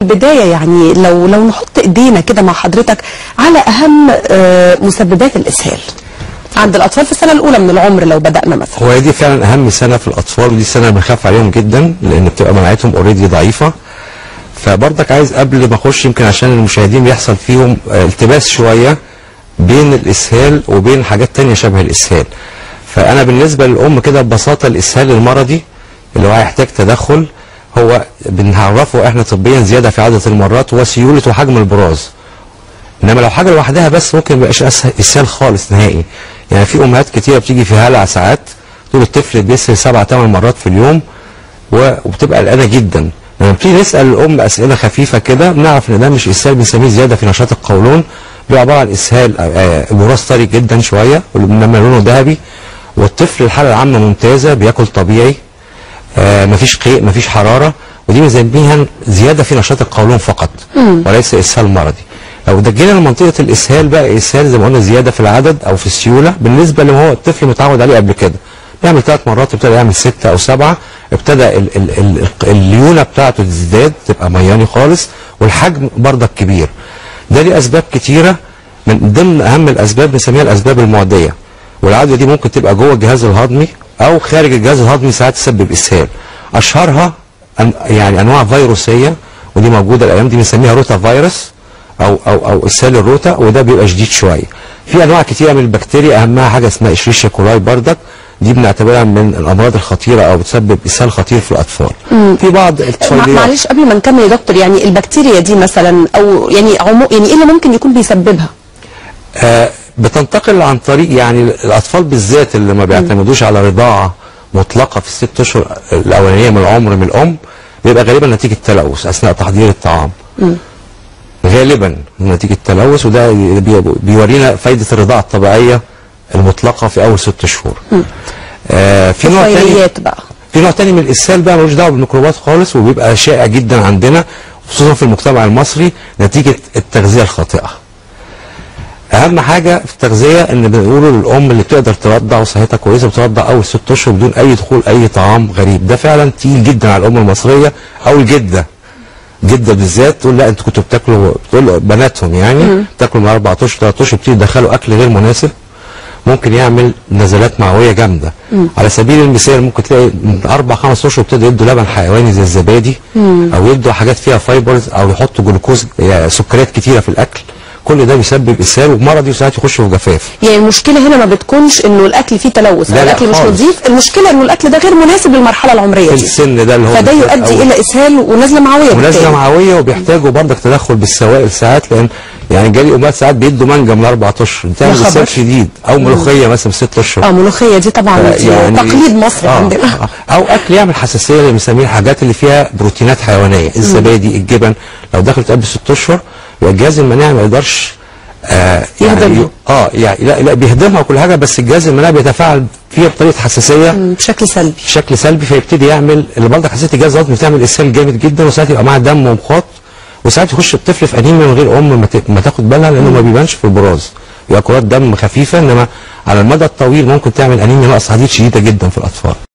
البداية يعني لو نحط ايدينا كده مع حضرتك على اهم مسببات الاسهال عند الاطفال في السنه الاولى من العمر لو بدانا مثلا. هو دي فعلا اهم سنه في الاطفال، ودي سنه بنخاف عليهم جدا لان بتبقى مناعتهم اوريدي ضعيفه. فبرضك عايز قبل ما اخش يمكن عشان المشاهدين بيحصل فيهم التباس شويه بين الاسهال وبين حاجات تانية شبه الاسهال. فانا بالنسبه للام كده ببساطه الاسهال المرضي اللي هو هيحتاج تدخل هو بنعرفه احنا طبيا زياده في عدد المرات وسيوله وحجم البراز. انما لو حاجه لوحدها بس ممكن ما يبقاش اسهال خالص نهائي. يعني في امهات كتيره بتيجي في هلع ساعات تقول الطفل بيسهل 7 8 مرات في اليوم وبتبقى قلقانه جدا. لما بنبتدي نسال الام اسئله خفيفه كده بنعرف ان ده مش اسهال، بنسميه زياده في نشاط القولون. بيبقى عباره عن اسهال براز طري جدا شويه انما لونه ذهبي، والطفل الحاله العامه ممتازه، بياكل طبيعي، مفيش قيء مفيش حراره، ودي بنسميها زياده في نشاط القولون فقط وليس اسهال مرضي. لو جينا لمنطقه الاسهال بقى اسهال زي ما قلنا زياده في العدد او في السيوله بالنسبه اللي هو الطفل متعود عليه قبل كده. بيعمل 3 مرات ابتدى يعمل 6 أو 7، ابتدى الليونه بتاعته تزداد تبقى مياني خالص والحجم برضك كبير. ده ليه اسباب كتيره، من ضمن اهم الاسباب بنسميها الاسباب المعديه، والعدوى دي ممكن تبقى جوه الجهاز الهضمي او خارج الجهاز الهضمي ساعات تسبب اسهال. اشهرها يعني انواع فيروسيه ودي موجوده الايام دي بنسميها روتا فيروس او اسهال الروتا، وده بيبقى شديد شويه. في انواع كتيره من البكتيريا اهمها حاجه اسمها اشريشيا كولاي بردك، دي بنعتبرها من الامراض الخطيره او بتسبب اسهال خطير في الاطفال. في بعض الطفيليات معلش قبل ما نكمل يا دكتور، يعني البكتيريا دي مثلا او يعني يعني ايه اللي ممكن يكون بيسببها؟ بتنتقل عن طريق يعني الاطفال بالذات اللي ما بيعتمدوش على رضاعه مطلقه في ال6 اشهر الاولانيه من العمر من الام، بيبقى غالبا نتيجه تلوث اثناء تحضير الطعام. غالبا نتيجه تلوث، وده بيورينا فايده الرضاعه الطبيعيه المطلقه في اول 6 شهور. في نوع تاني بقى، في نوع تاني من الاسهال بقى ملوش دعوه بالميكروبات خالص، وبيبقى شائع جدا عندنا خصوصا في المجتمع المصري نتيجه التغذيه الخاطئه. اهم حاجه في التغذيه ان بنقوله للام اللي بتقدر ترضع وصحتها كويسه بترضع اول 6 اشهر بدون اي دخول اي طعام غريب. ده فعلا تقيل جدا على الام المصريه او الجده. جده بالذات تقول لا انتوا كنتوا بتاكلوا، بتقول بناتهم يعني بتاكلوا من 4 اشهر 3 اشهر بتيجي تدخلوا اكل غير مناسب، ممكن يعمل نزلات معويه جامده. على سبيل المثال ممكن تلاقي من 4 5 اشهر ابتدوا يدوا لبن حيواني زي الزبادي او يدوا حاجات فيها فايبرز او يحطوا جلوكوز يعني سكريات كتيره في الاكل. كل ده بيسبب اسهال ومرضي وساعات يخش في جفاف. يعني المشكله هنا ما بتكونش انه الاكل فيه تلوث او الاكل مش نظيف، المشكله انه الاكل ده غير مناسب للمرحله العمريه دي. في السن ده اللي هو فده يؤدي الى اسهال ونزله معويه. ونزله معويه وبيحتاجوا برضك تدخل بالسوائل ساعات، لان يعني جالي امهات ساعات بيدوا مانجا من 4 اشهر بتعمل اسهال شديد، او ملوخيه مثلا 6 اشهر. ملوخيه دي طبعا يعني تقليد مصري عندنا. او اكل يعمل حساسيه اللي بنسميه الحاجات اللي فيها بروتينات حيوانيه، الزبادي الجبن لو دخلت قبل 6 اشهر يبقى الجهاز المناعي ما يقدرش يهضمها. يعني لا بيهضمها وكل حاجه، بس الجهاز المناعي بيتفاعل فيها بطريقه حساسيه بشكل سلبي فيبتدي يعمل اللي برضه حساسيه الجهاز الهضمي بتعمل اسهال جامد جدا، وساعات يبقى معاه دم ومخاط، وساعات يخش الطفل في انيميا من غير ام ما تاخد بالها لانه ما بيبانش في البراز، يبقى كرات دم خفيفه، انما على المدى الطويل ممكن تعمل انيميا نقص حديد شديده جدا في الاطفال.